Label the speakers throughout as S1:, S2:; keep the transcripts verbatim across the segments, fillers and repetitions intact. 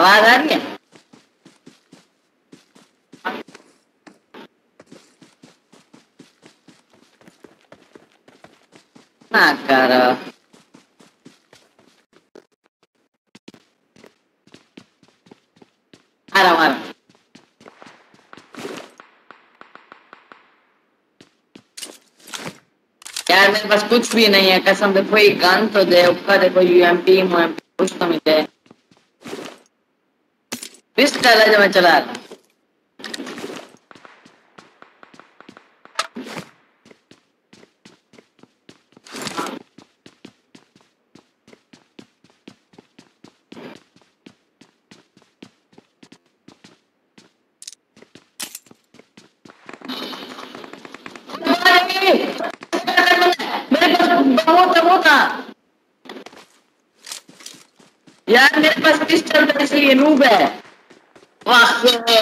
S1: आवाज आ रही है? ना कर आ रहा हूँ, आ रहा हूँ। यार मेरे पास कुछ भी नहीं है कसम से। कोई गन तो दे, ऊपर देखो यूएमपी कुछ तो मिले। पिस्टल है जो मैं चला रहा हूँ। मेरे पास बहुत है, बहुत था यार। मेरे पास पिस्टल था इसलिए नूब है। वाह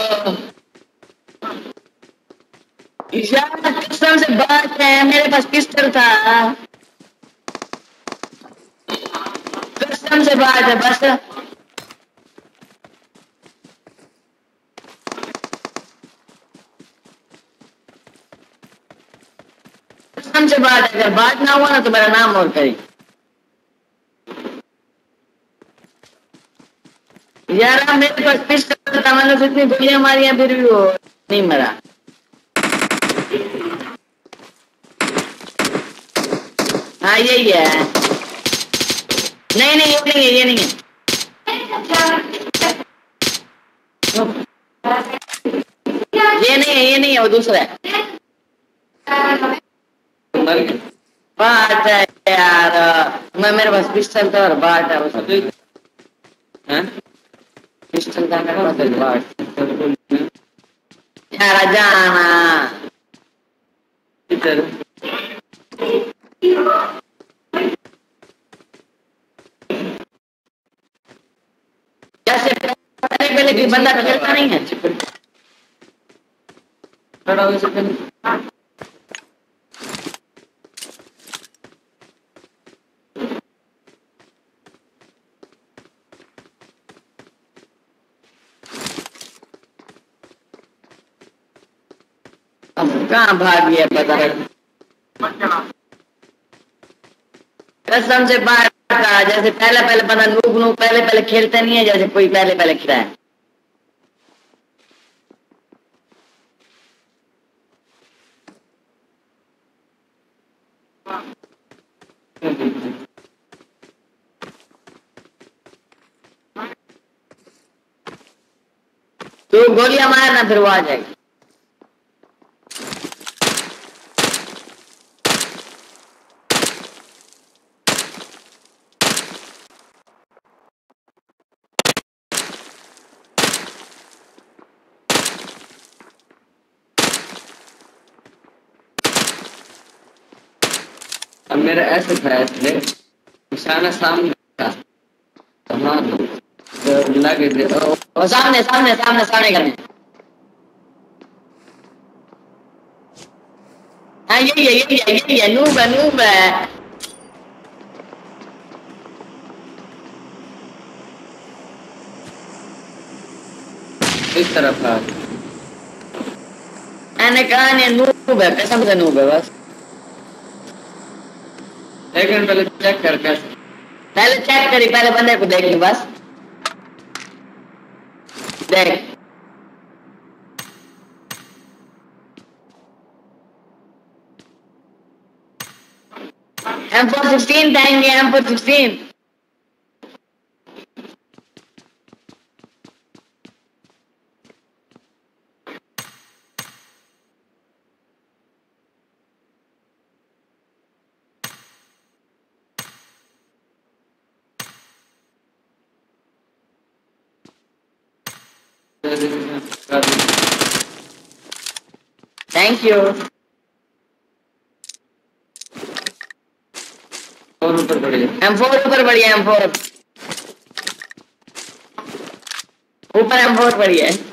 S1: यार कसम से बात है, मेरे पास पिस्टल था। कसम से बात है बस। कसम से बात है, अगर बात ना हुआ ना तो मेरा नाम और करी। यार मेरे पास पिस्टल था, मैंने जितनी गोलियां मारी हैं फिर भी वो नहीं मरा। हाँ यही है। नहीं नहीं ये नहीं है, ये नहीं है। ये नहीं है, ये नहीं है, वो दूसरा है। बात है यार, मैं मेरे पास पिस्टल था और बात है उसमें। पिस्टल था मेरे पास एक बात। यार जाना इधर। जैसे पहले पहले भी बंदा खेलता नहीं है थोड़ा वैसे पहले। अब कहाँ भाग गया पता नहीं। कसम से बाहर का जैसे पहले पहले बंदा नूब नूब पहले पहले खेलता नहीं है, जैसे कोई पहले पहले खेला है। तो गोलियां मारना फिर वो आ जाएगी। अब मेरा ऐसे था, ऐसे निशाना सामने था। हाँ तो लगे थे और सामने सामने सामने सामने घर में। हाँ यही है, यही है, यही है। नूब है, नूब है। इस तरफ था। मैंने कहा नहीं नूब है, कसम से नूब है बस। लेकिन पहले चेक कर कैसे। पहले चेक करी, पहले बंदे को देख ली बस। देख एम फोर सिक्सटीन देंगे, M four sixteen. Thank you. ऊपर बढ़िया एम फोर, ऊपर बढ़िया एम फोर, ऊपर एम फोर बढ़िया है।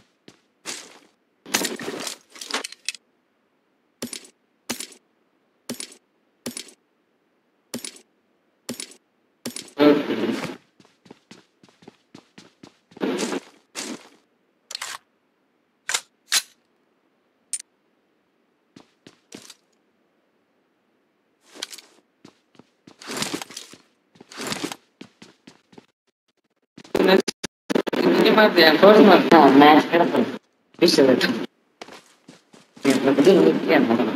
S1: मत यार, फोर्स मत। हाँ मैच खेलता हूँ, पीछे बैठो। ये मतलब दिन क्या ना।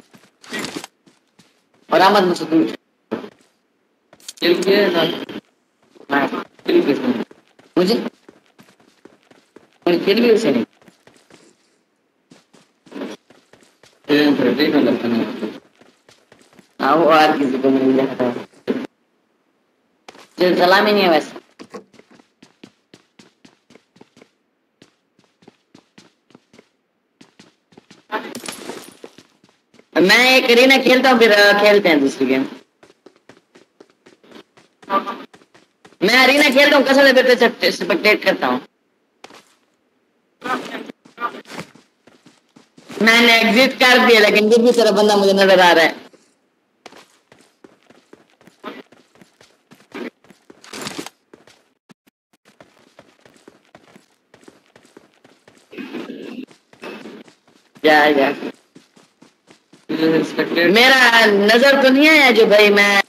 S1: और आमद मुझे दूर। किल किया ना। मैं किल किया। मुझे मुझे किल भी उसे नहीं। ये तो देखो लगता नहीं। हाँ वो आर किसी को मिल जाता है। चल सलामी नहीं है वैसे। मैं एक रीना खेलता हूँ फिर खेलते हैं दूसरी गेम। मैं अरीना खेलता हूँ कसम से फिर स्पेक्टेट करता हूँ। मैंने एग्जिट कर दिया लेकिन फिर भी तेरा बंदा मुझे नजर आ रहा है। जा जा मेरा नजर तो नहीं आया जो भाई मैं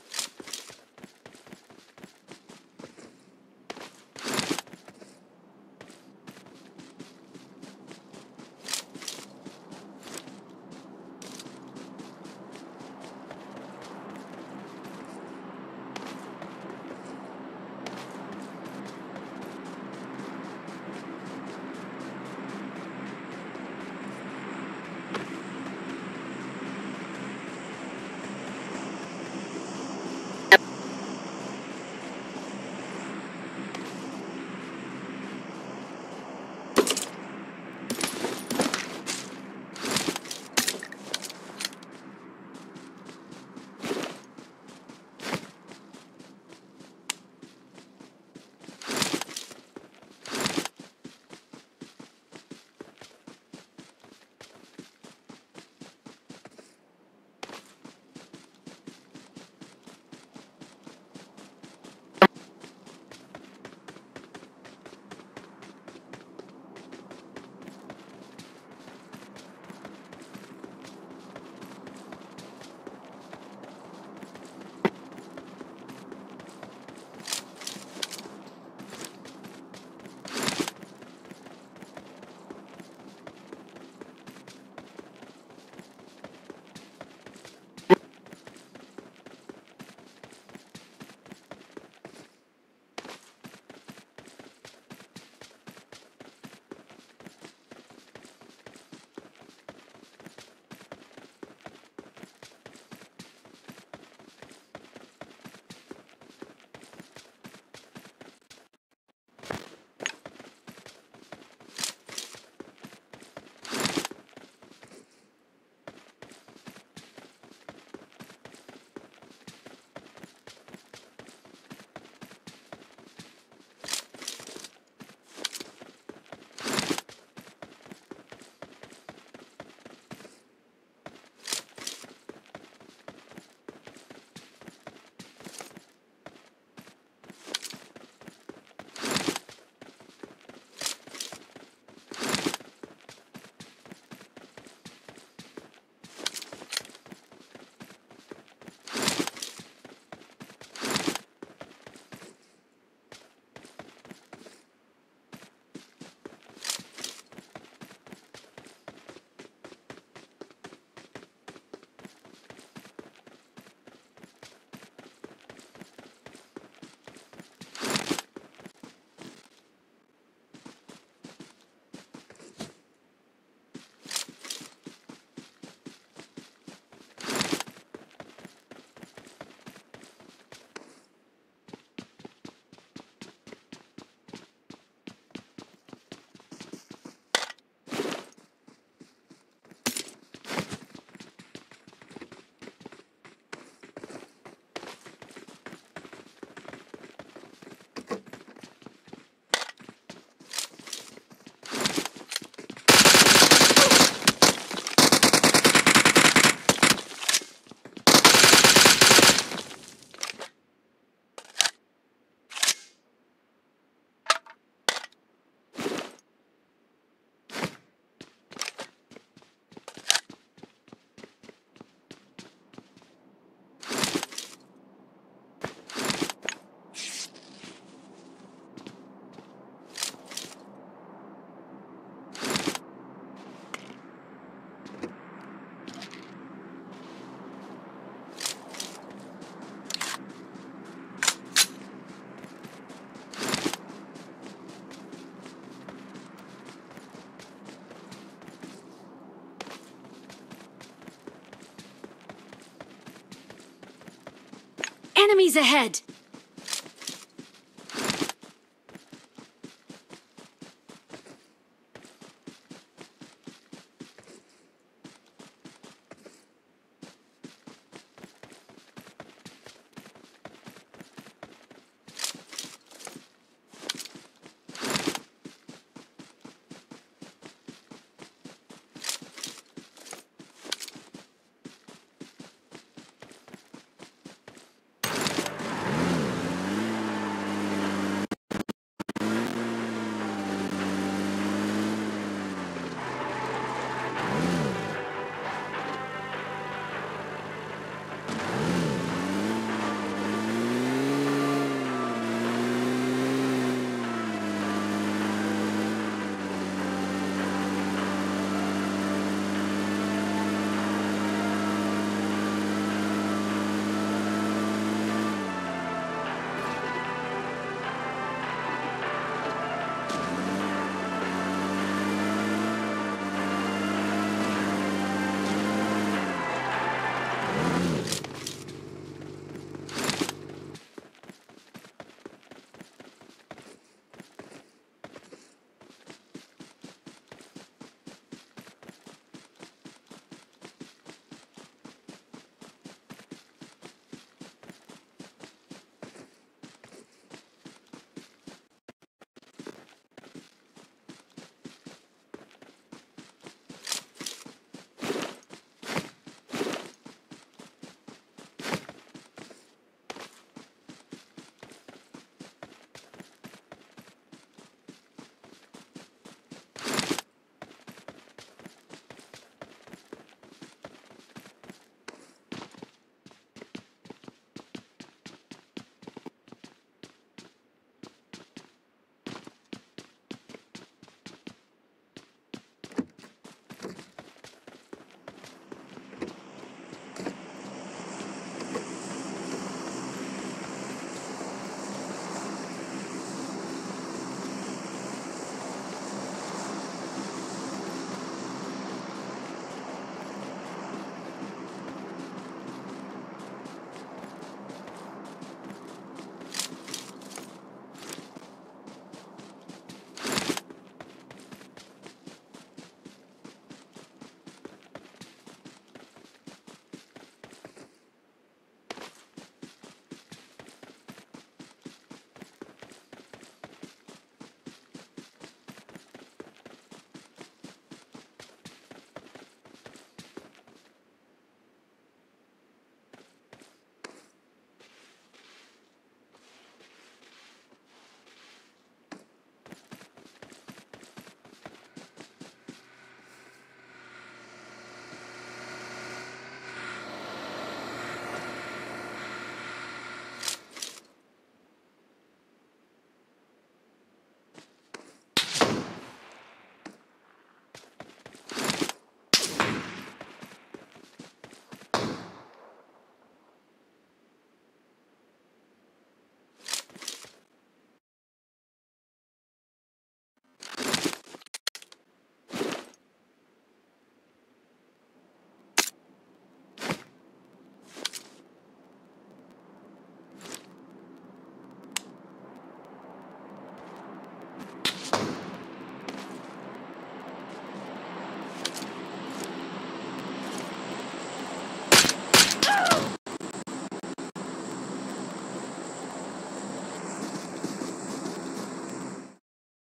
S2: Enemies ahead!